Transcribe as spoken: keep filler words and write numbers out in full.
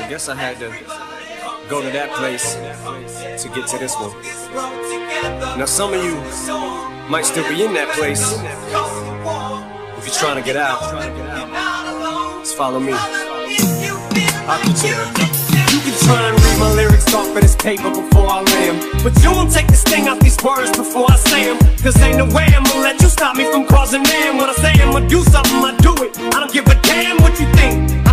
I guess I had to go to that place to get to this one. Now some of you might still be in that place. If you're trying to get out, just follow me. I'll get you there. You can try and read my lyrics off of this paper before I lay 'em, but you won't take the sting out these words before I say 'em. Cause ain't no way I'm gonna let you stop me from causing man. When I say I'm gonna do something, I do it. I don't give a damn what you think.